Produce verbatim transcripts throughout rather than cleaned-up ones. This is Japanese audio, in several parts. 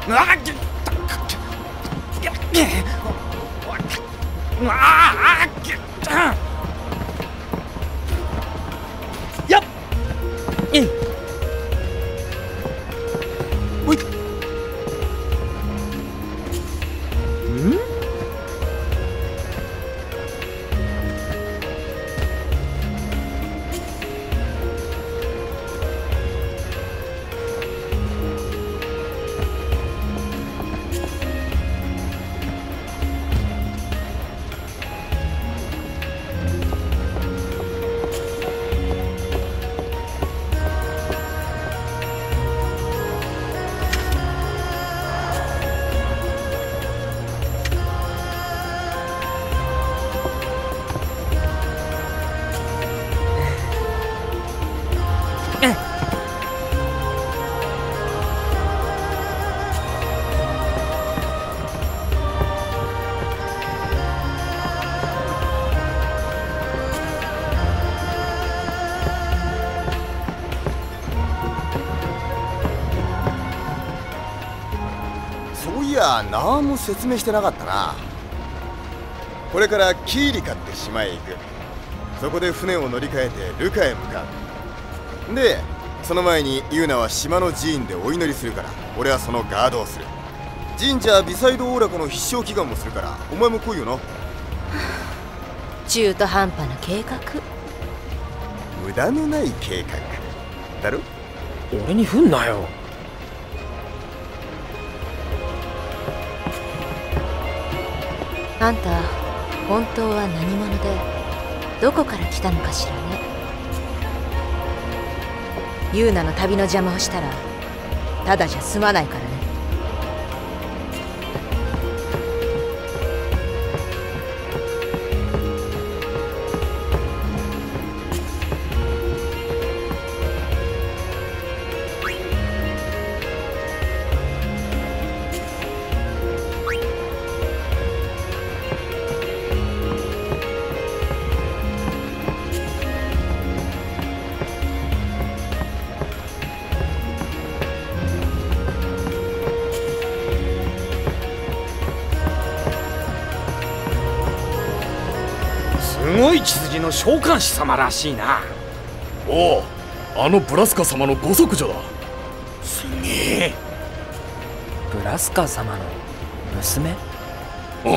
やっえいおいんそういや、何も説明してなかったな。これからキーリカって島へ行く。そこで船を乗り換えてルカへ向かう。で、その前にユーナは島の寺院でお祈りするから、俺はそのガードをする。神社ビサイドオーラカの必勝祈願もするから、お前も来いよな。 中途半端な計画。 無駄のない計画だろ。 俺に振んなよ。 あんた本当は何者でどこから来たのかしらね。ユーナの旅の邪魔をしたらただじゃ済まないからね。 すごい血筋の召喚師様らしいな。 おお、あのブラスカ様のご息女だ。 すげえ。 ブラスカ様の娘？ うん。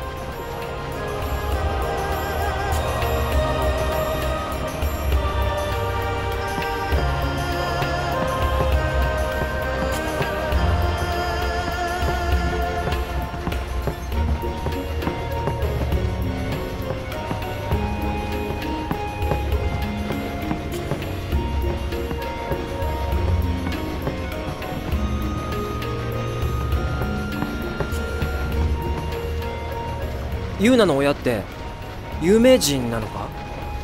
ユーナの親って有名人なのか？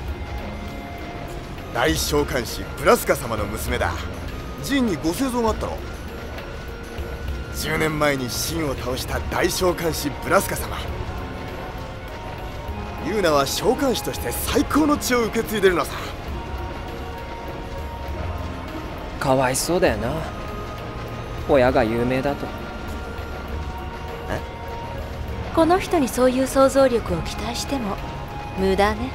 大召喚師ブラスカ様の娘だ。ジンにご製造があったろ。じゅうねんまえにシンを倒した大召喚師ブラスカ様。ユーナは召喚師として最高の血を受け継いでるのさ。 かわいそうだよな、親が有名だと。 この人にそういう想像力を期待しても無駄ね。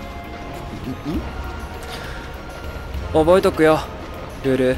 覚えとくよ、ルル。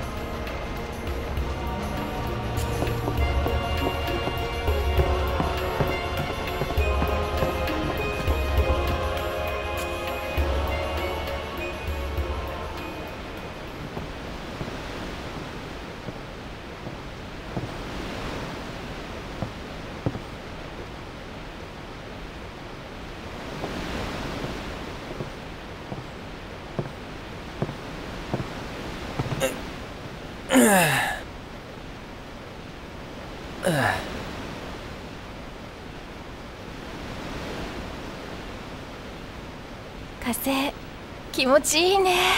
風気持ちいいね。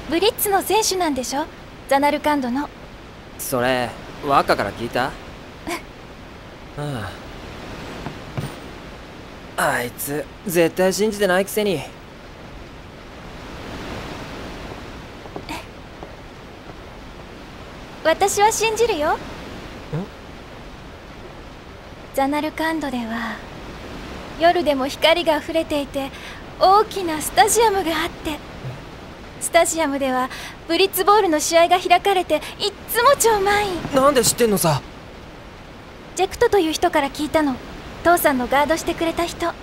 ブリッツの選手なんでしょ、ザナルカンドの。 それワッカから聞いた？ああ、あいつ絶対信じてないくせに。 私は信じるよ。ザナルカンドでは夜でも光が溢れていて大きなスタジアムがあって、スタジアムではブリッツボールの試合が開かれていっつも超満員。 なんで知ってんのさ？ ジェクトという人から聞いたの。父さんのガードしてくれた人。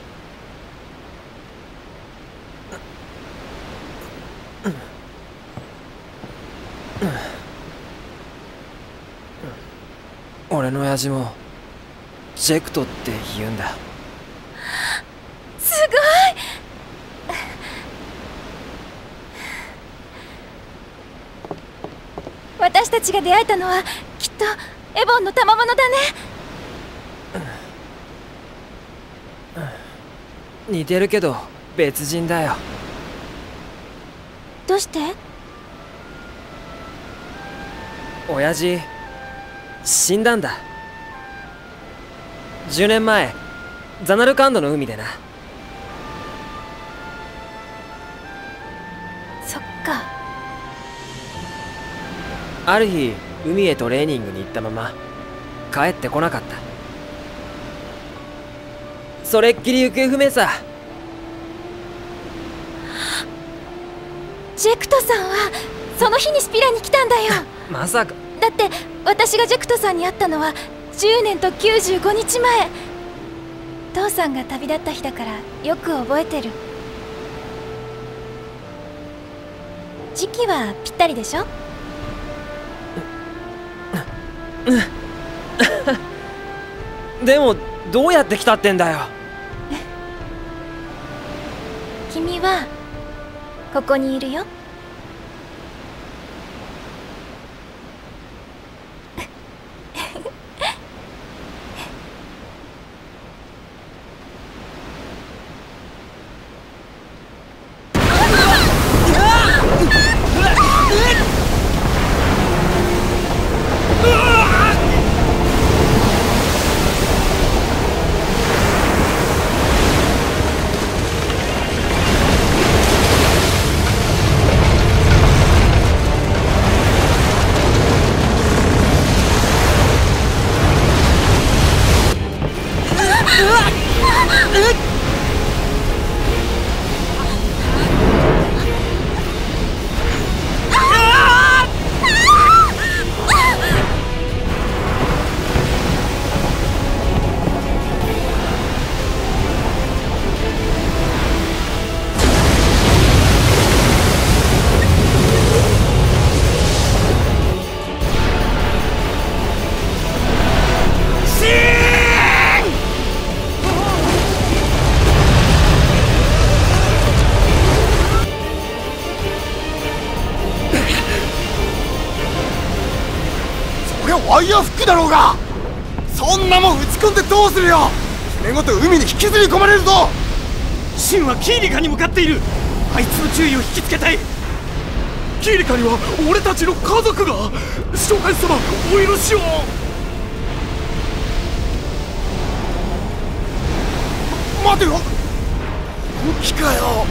俺の親父もジェクトって言うんだ。 すごい。私たちが出会えたのはきっとエボンの賜物だね。 似てるけど別人だよ。 どうして？ 親父死んだんだ。じゅうねんまえザナルカンドの海でな。 そっか。 ある日海へトレーニングに行ったまま帰ってこなかった。それっきり行方不明さ。 ジェクトさんはその日にスピラに来たんだよ。 まさか。 だって私がジェクトさんに会ったのはじゅうねんときゅうじゅうごにちまえ。父さんが旅立った日だからよく覚えてる。時期はぴったりでしょ？ でもどうやって来たってんだよ。 君はここにいるよ。 ワイヤーフックだろうが、そんなもん打ち込んでどうするよ。船ごと海に引きずり込まれるぞ。 シンはキーリカに向かっている。あいつの注意を引きつけたい。 キーリカには俺たちの家族が。召喚師様お許しを。 待てよ、本気かよ。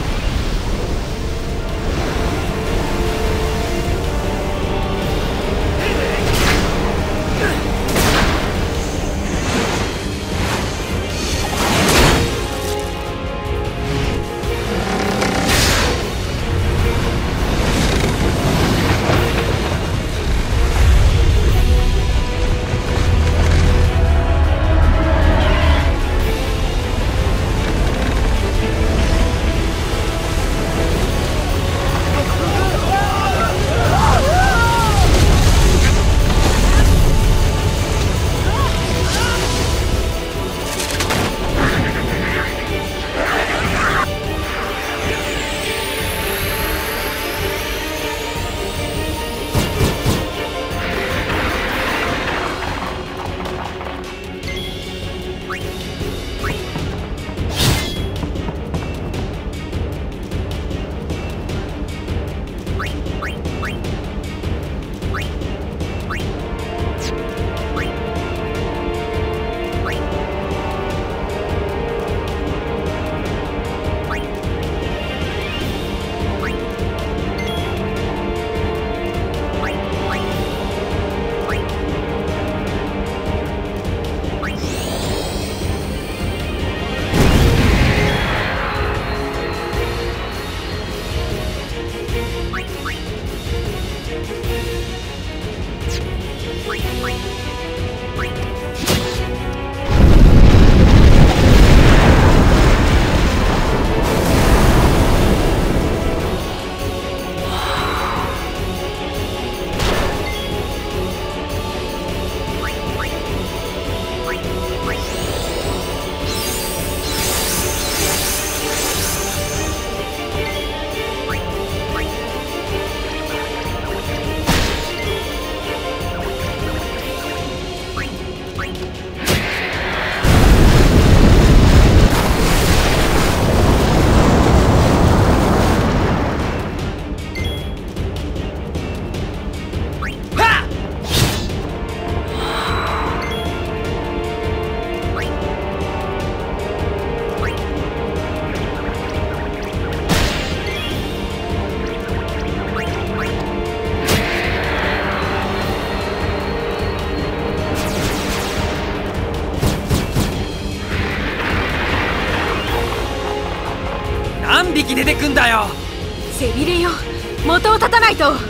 何匹出てくんだよ。 セビレよ、元を絶たないと。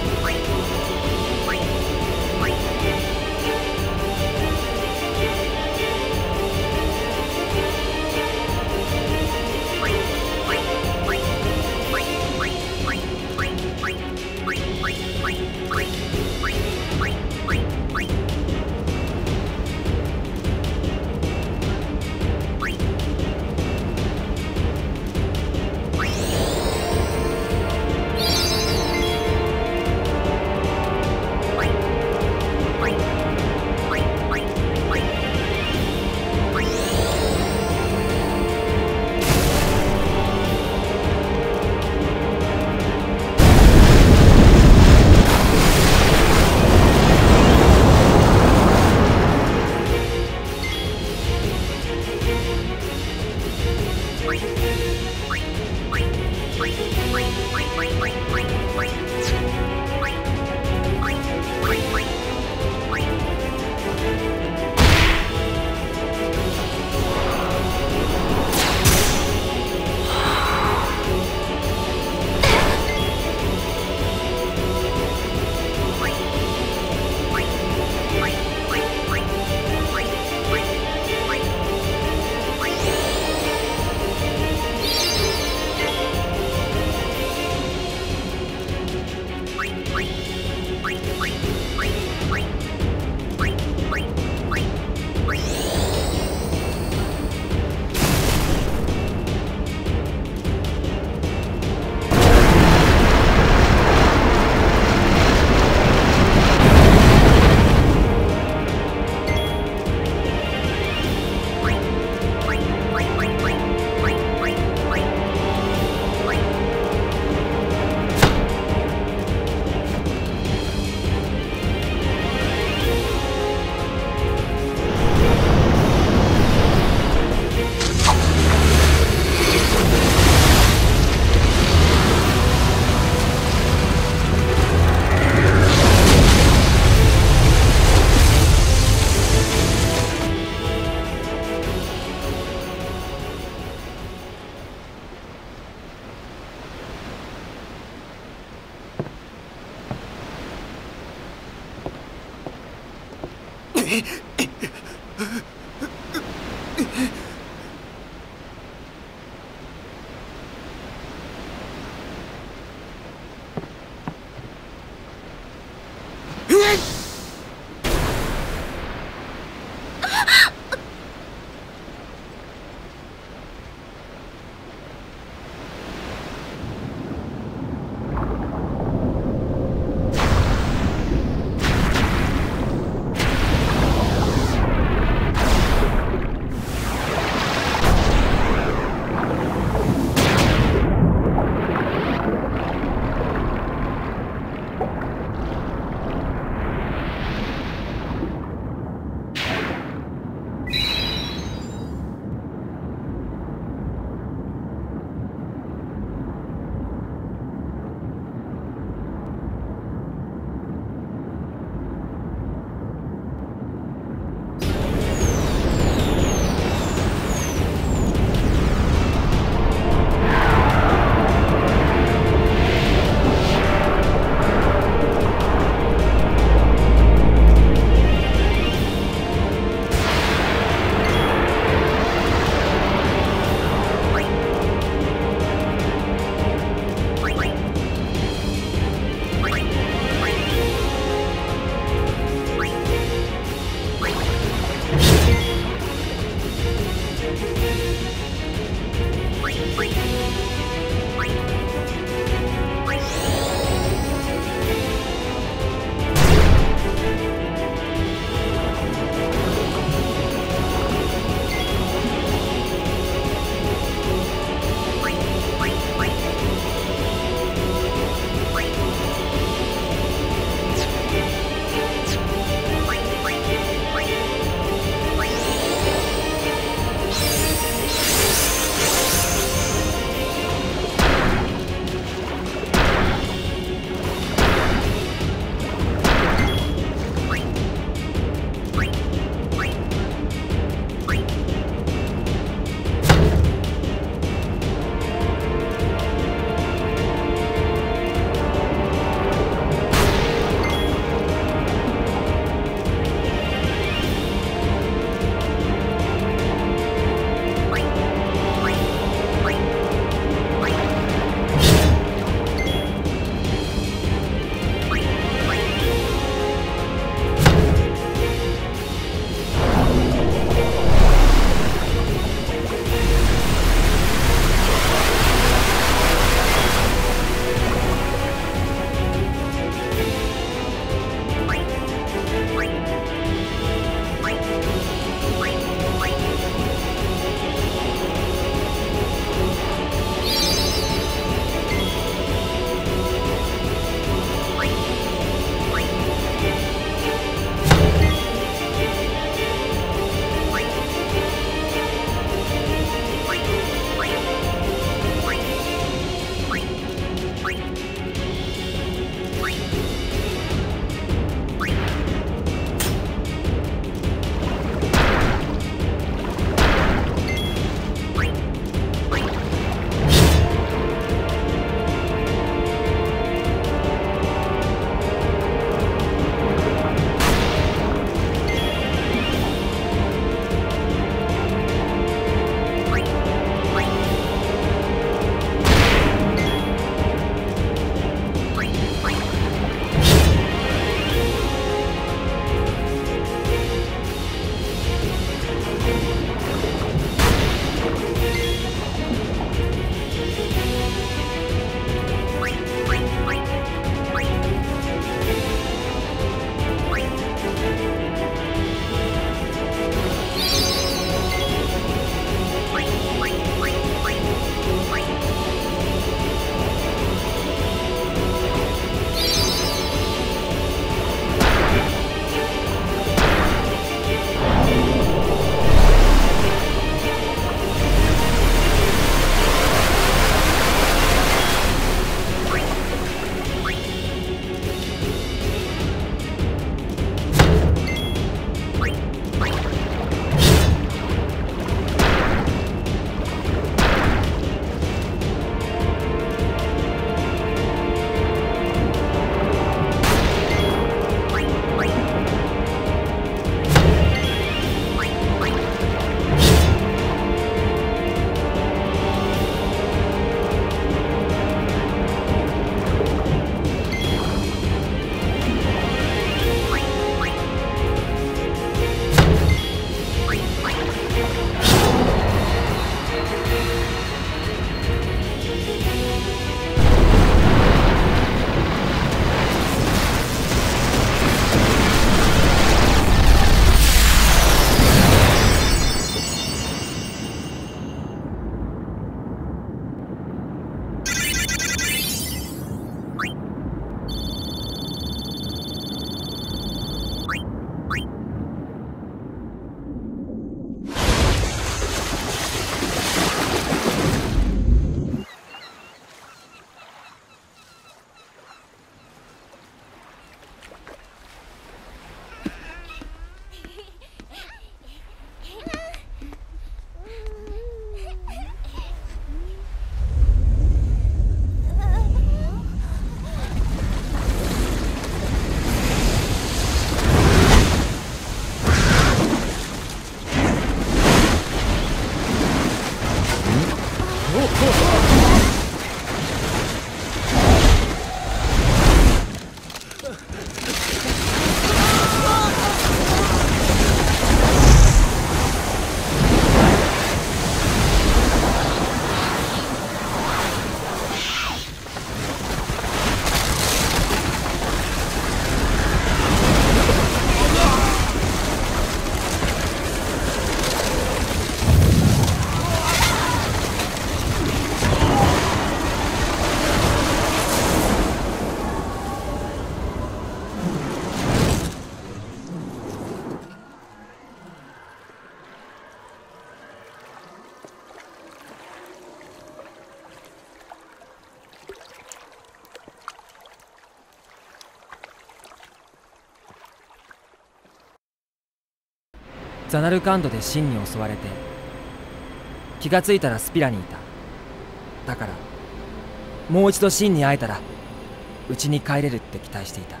ザナルカンドでシンに襲われて、気がついたらスピラにいた。だからもう一度シンに会えたら家に帰れるって期待していた。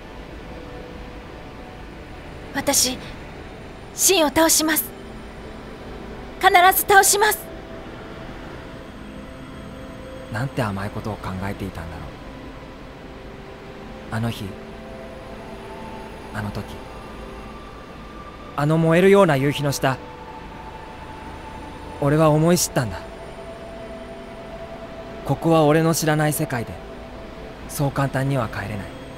私シンを倒します。必ず倒します。 なんて甘いことを考えていたんだろう。あの日、あの時、あの燃えるような夕日の下、俺は思い知ったんだ。ここは俺の知らない世界で、そう簡単には帰れない。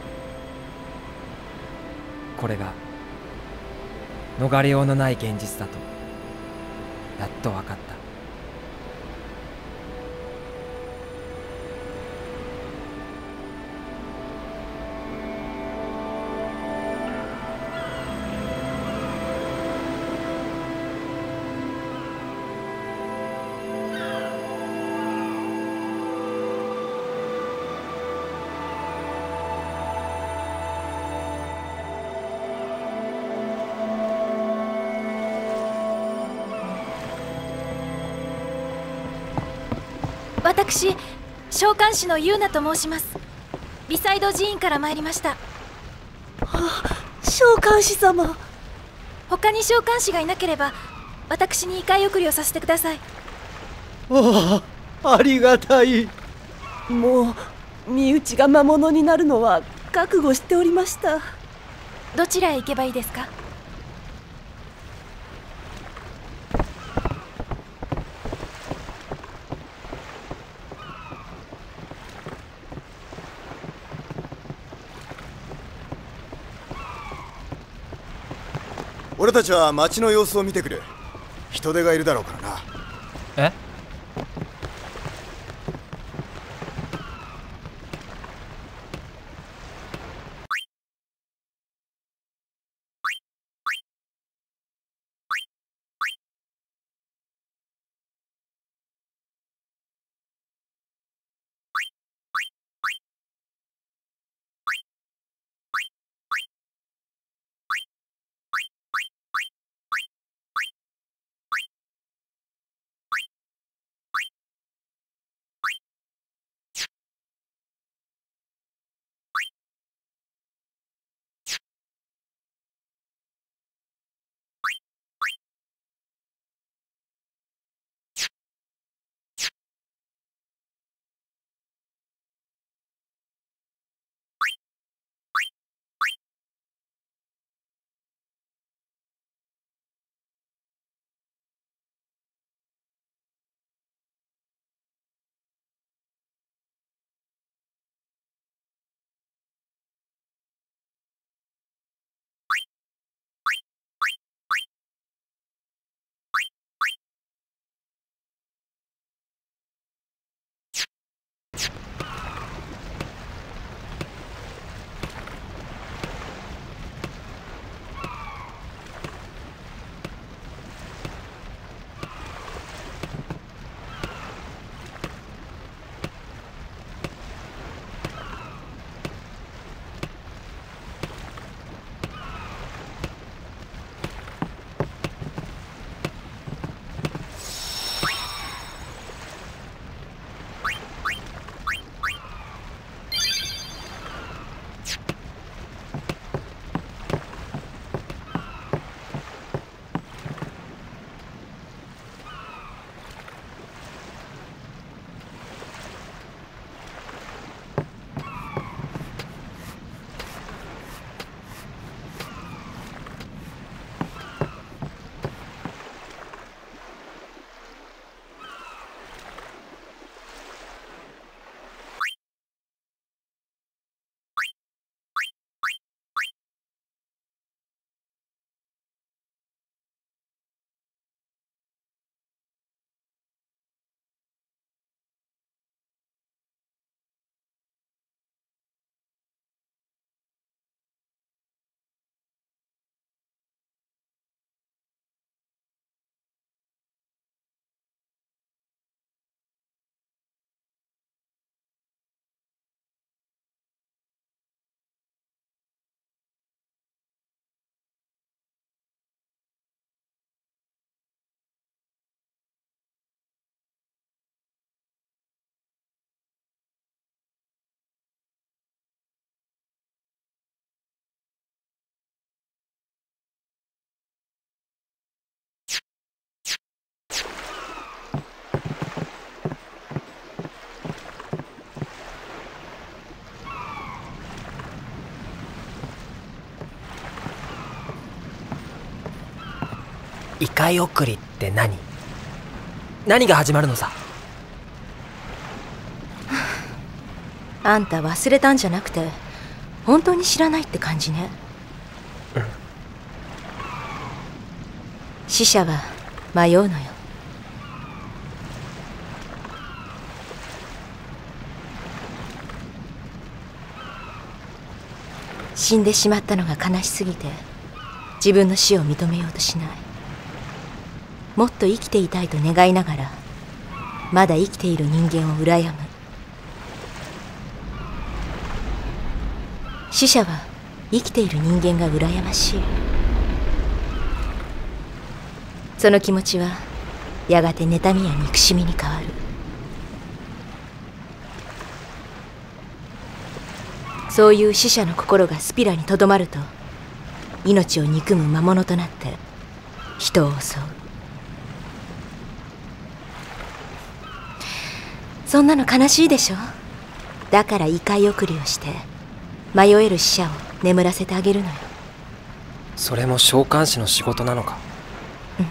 これが逃れようのない現実だとやっと分かった。 私召喚師のユーナと申します。リサイド寺院から参りました。 召喚師様。 他に召喚師がいなければ私に異界送りをさせてください。 ああ、ありがたい。もう身内が魔物になるのは覚悟しておりました。 どちらへ行けばいいですか？ 俺たちは街の様子を見てくる。人手がいるだろうからな。 え？ 異界送りって何？何が始まるのさ？ あんた忘れたんじゃなくて本当に知らないって感じね。 うん。 死者は迷うのよ。死んでしまったのが悲しすぎて自分の死を認めようとしない。もっと生きていたいと願いながらまだ生きている人間を羨む。死者は生きている人間が羨ましい。その気持ちはやがて妬みや憎しみに変わる。そういう死者の心がスピラにとどまると命を憎む魔物となって人を襲う。そんなの悲しいでしょ。だから異界送りをして迷える死者を眠らせてあげるのよ。 それも召喚師の仕事なのか？ うん。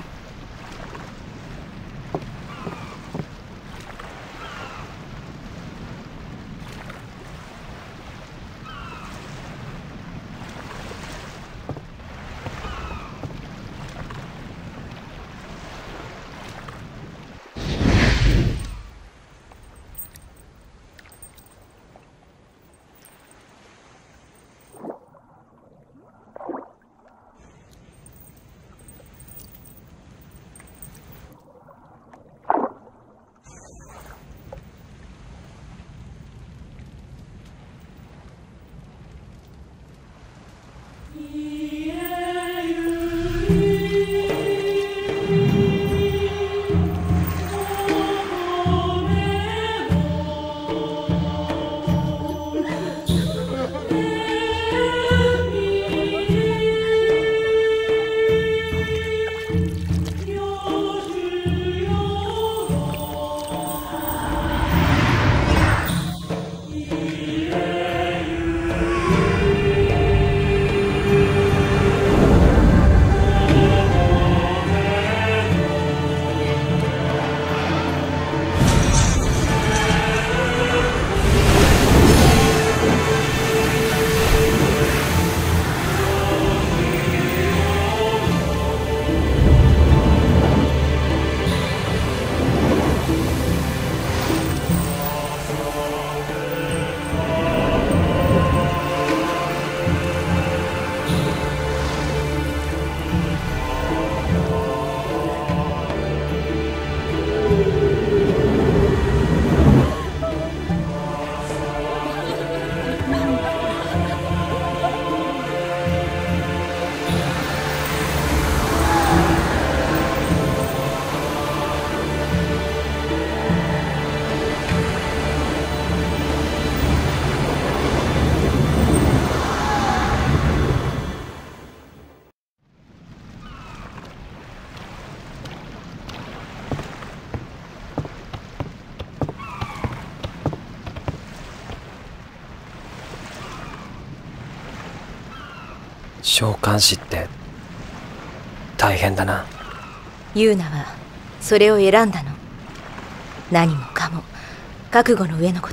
召喚師って大変だな。 ユーナはそれを選んだの。何もかも覚悟の上のこと。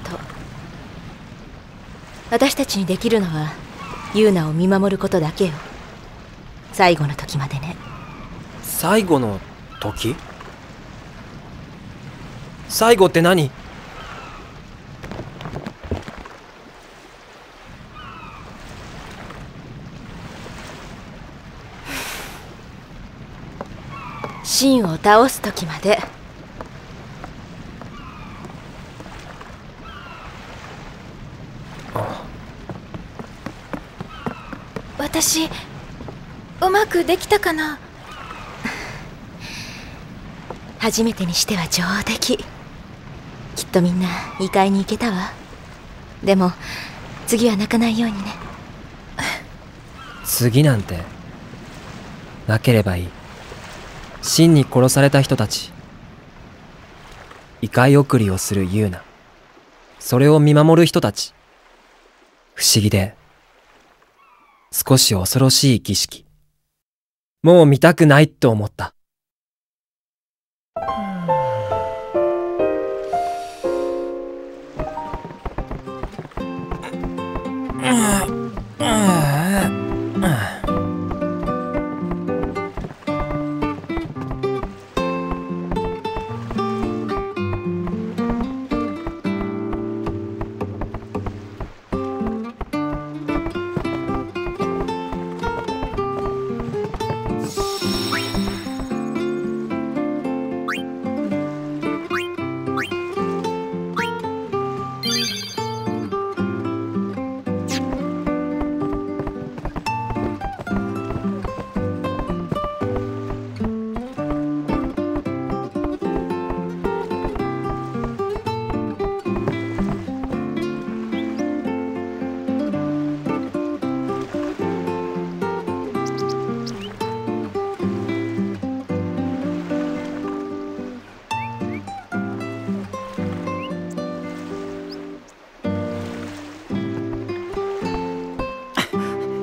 私たちにできるのはユーナを見守ることだけよ。最後の時までね。 最後の時？最後って何？ シンを倒す時まで。 私うまくできたかな？ 初めてにしては上出来。きっとみんな異界に行けたわ。でも次は泣かないようにね。 次なんてなければいい。真に殺された人たち、異界送りをするユーナ、それを見守る人たち、不思議で少し恐ろしい儀式。もう見たくないと思った。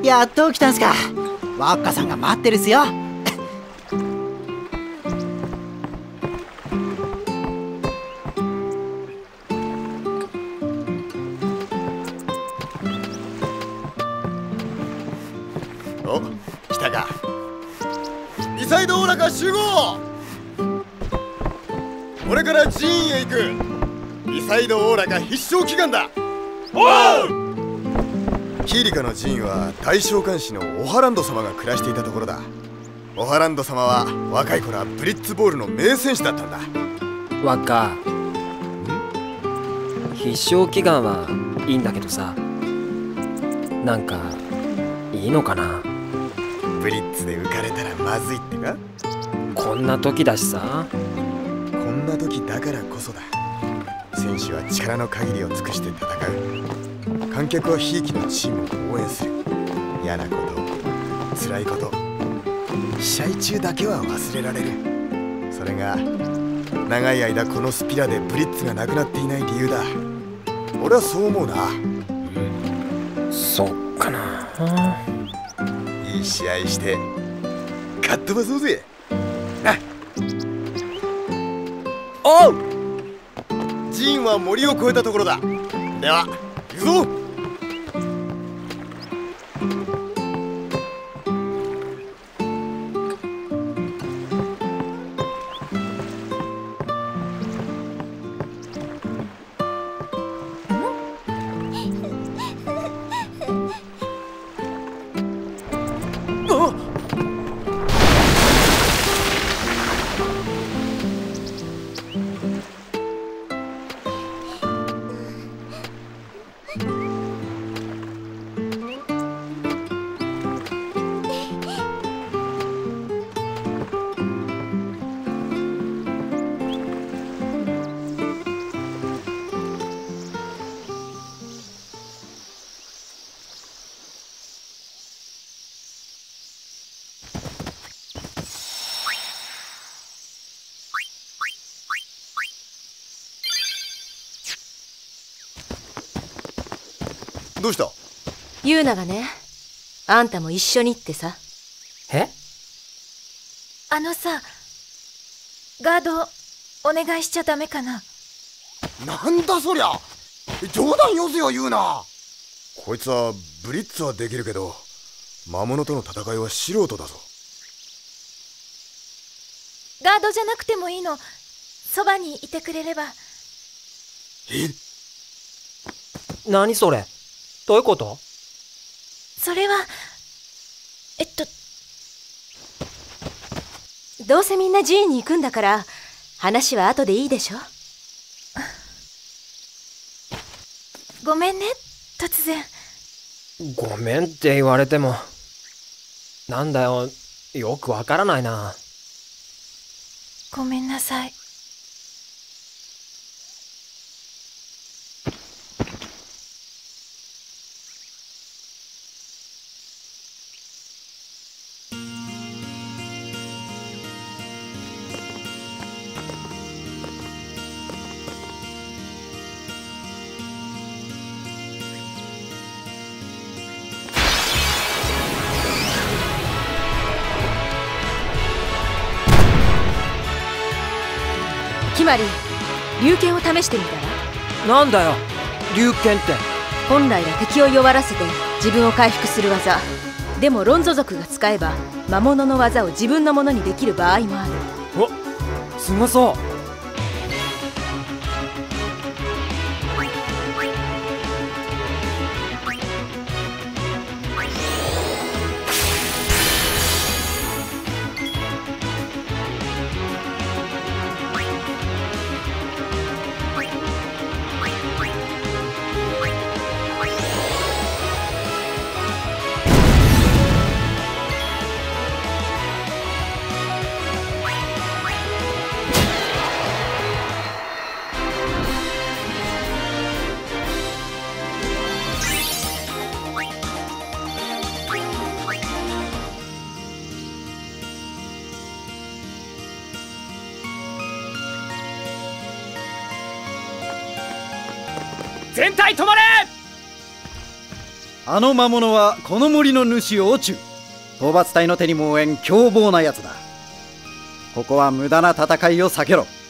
やっと起きたんすか。ワッカさんが待ってるっすよ。 お、来たか。リサイドオーラカ集合。これから寺院へ行く。リサイドオーラカ必勝祈願だ。おう。キーリカの寺院は大召喚師のオハランド様が暮らしていたところだ。オハランド様は若い頃はブリッツボールの名戦士だったんだ。 わっか、必勝祈願はいいんだけどさ、なんかいいのかな。 ブリッツで浮かれたらまずいってか。 こんな時だしさ。 こんな時だからこそだ。選手は力の限りを尽くして戦う。観客はひいきのチームを応援する。嫌なこと、辛いこと、試合中だけは忘れられる。それが長い間このスピラでブリッツがなくなっていない理由だ。俺はそう思うな。 うん、そっかな。 いい試合してかっ飛ばそうぜな。おう。寺院は森を越えたところだ。では行くぞ。どうした？ ユーナがね、あんたも一緒にってさ。 え？ あのさ、ガードお願いしちゃダメかな。 なんだそりゃ。冗談よせよ言うな。こいつはブリッツはできるけど魔物との戦いは素人だぞ。 ガードじゃなくてもいいの。そばにいてくれれば。 え？ 何それ？どういうこと？ それはえっとどうせみんな寺院に行くんだから話は後でいいでしょ。 ごめんね、突然。 ごめんって言われても、なんだよ、よくわからないな。 ごめんなさい。 決まり、龍剣を試してみたら。 なんだよ、龍剣って。 本来は敵を弱らせて自分を回復する技。でもロンゾ族が使えば魔物の技を自分のものにできる場合もある。 お、すごそう。 全体止まれ。 あの魔物はこの森の主を中討伐隊の手にも負えん凶暴なやつだ。ここは無駄な戦いを避けろ。